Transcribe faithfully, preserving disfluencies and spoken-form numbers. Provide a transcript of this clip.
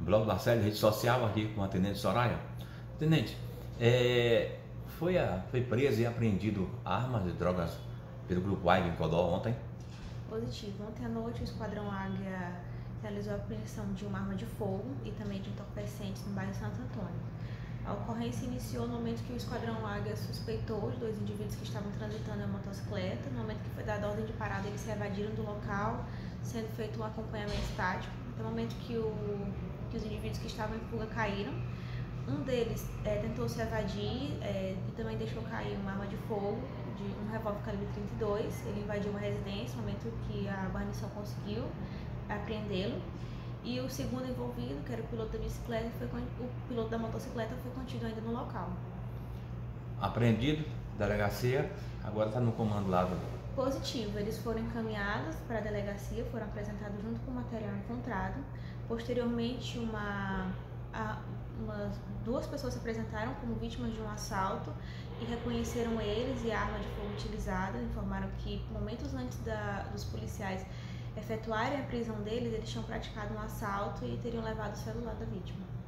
Bloco Lacerda, rede social, aqui com a Tenente Soraya. Tenente, é, foi, a, foi preso e apreendido armas e drogas pelo Grupo Águia em Codó ontem? Positivo. Ontem à noite o Esquadrão Águia realizou a apreensão de uma arma de fogo e também de entorpecentes no bairro Santo Antônio. A ocorrência iniciou no momento que o Esquadrão Águia suspeitou os dois indivíduos que estavam transitando em motocicleta. No momento que foi dada a ordem de parada, eles se evadiram do local, sendo feito um acompanhamento estático. No momento que, o, que os indivíduos que estavam em fuga caíram, um deles é, tentou se evadir é, e também deixou cair uma arma de fogo, de um revólver calibre trinta e dois. Ele invadiu uma residência no momento que a guarnição conseguiu apreendê-lo. E o segundo envolvido, que era o piloto da bicicleta, foi, o piloto da motocicleta foi contido ainda no local. Apreendido, delegacia, agora está no comando lá do... Positivo, eles foram encaminhados para a delegacia, foram apresentados junto com o material encontrado. Posteriormente, uma, a, umas duas pessoas se apresentaram como vítimas de um assalto e reconheceram eles e a arma de fogo utilizada. Informaram que momentos antes da, dos policiais efetuarem a prisão deles, eles tinham praticado um assalto e teriam levado o celular da vítima.